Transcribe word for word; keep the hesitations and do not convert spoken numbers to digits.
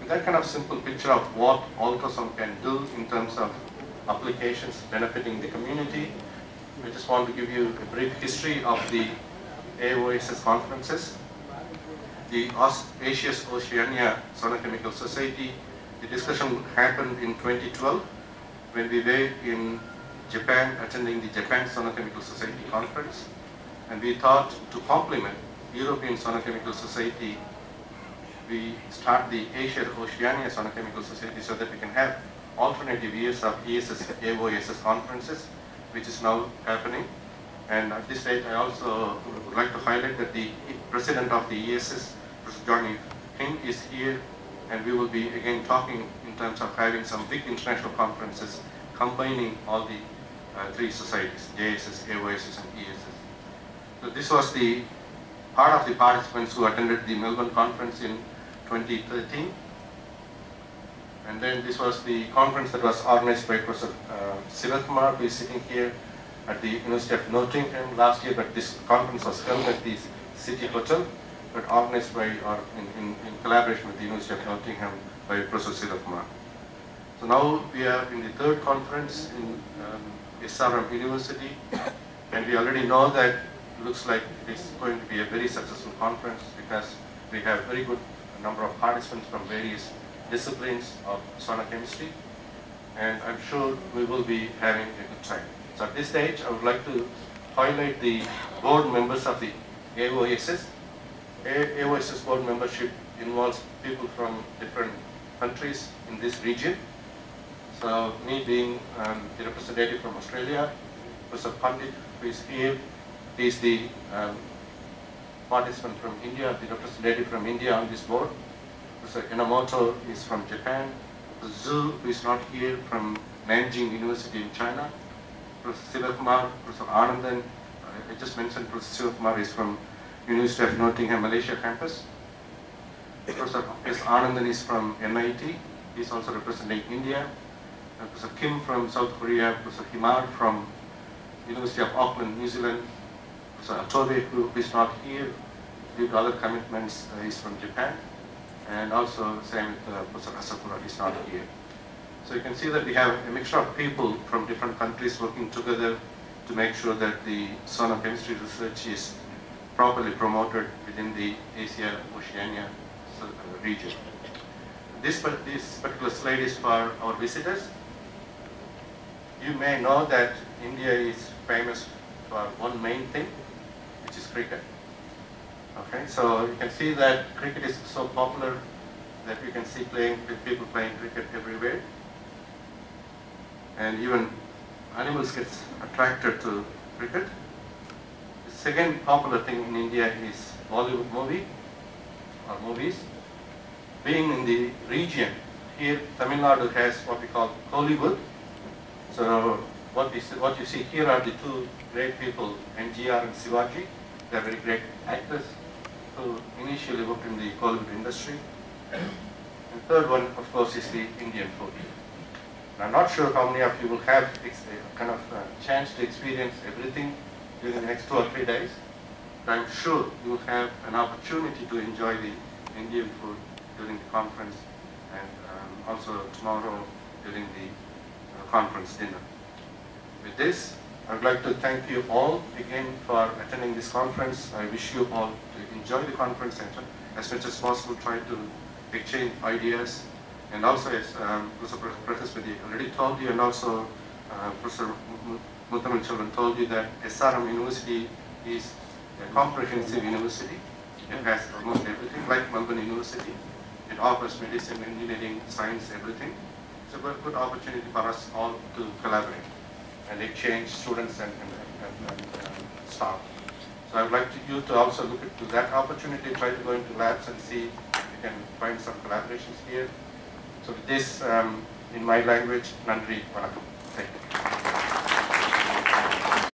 that kind of simple picture of what ultrasound can do in terms of applications benefiting the community. We just want to give you a brief history of the A O S S conferences. The Asia's Oceania Sonochemical Society, the discussion happened in twenty twelve when we were in Japan attending the Japan Sonochemical Society conference, and we thought to complement European Sonochemical Society, we start the Asia Oceania Sonochemical Society so that we can have alternative years of E S S, A O S S conferences, which is now happening. And at this stage, I also would like to highlight that the president of the E S S, Professor Johnny King, is here, and we will be again talking in terms of having some big international conferences combining all the uh, three societies, J S S, A O S S, and E S S. So this was the part of the participants who attended the Melbourne conference in twenty thirteen. And then this was the conference that was organized by Professor uh, Sivakumar, who is sitting here at the University of Nottingham last year, but this conference was held at the City Hotel, but organized by, or in, in, in collaboration with the University of Nottingham by Professor Sivakumar. So now we are in the third conference in um, S R M University, and we already know that it looks like it is going to be a very successful conference because we have very good number of participants from various disciplines of sonochemistry, and I'm sure we will be having a good time. So at this stage, I would like to highlight the board members of the A O S S. A O S S board membership involves people from different countries in this region. So me being um, the representative from Australia, Professor Pandit, who is here, he is the um, participant from India, the representative from India on this board. Professor Enomoto is from Japan. Professor Zhu, who is not here, from Nanjing University in China. Professor Sivakumar, Professor Anandan, uh, I just mentioned Professor Sivakumar is from University of Nottingham, Malaysia campus. Professor S. Anandan is from M I T. He is also representing India. Uh, Professor Kim from South Korea. Professor Himar from University of Auckland, New Zealand. Professor Atobe, who is not here due to other commitments, uh, is from Japan. And also same with uh, Professor Asakura, is not here. So you can see that we have a mixture of people from different countries working together to make sure that the sonochemistry research is properly promoted within the Asia Oceania region. This, this particular slide is for our visitors. You may know that India is famous for one main thing, which is cricket. Okay, so you can see that cricket is so popular that you can see playing people playing cricket everywhere, and even animals get attracted to cricket. The second popular thing in India is Bollywood movie or movies. Being in the region, here Tamil Nadu has what we call Kollywood. So what, we see, what you see here are the two great people, N G R and Shivaji. They are very great actors who initially worked in the Kollywood industry. And the third one, of course, is the Indian food. I'm not sure how many of you will have a kind of uh, chance to experience everything during the next two or three days. But I'm sure you will have an opportunity to enjoy the Indian food during the conference, and um, also tomorrow during the uh, conference dinner. With this, I would like to thank you all again for attending this conference. I wish you all to enjoy the conference and as much as possible try to exchange ideas. And also, as um, Professor Prakaspati already told you, and also uh, Professor Muthamal Chelvan told you, that S R M University is a comprehensive university. It has almost everything, like Melbourne University. It offers medicine, engineering, science, everything. It's a good opportunity for us all to collaborate and exchange students and, and, and, and uh, staff. So I would like to, you to also look into that opportunity, try to go into labs and see if you can find some collaborations here. So with this, um, in my language, Nandri Vanakkam. Thank you.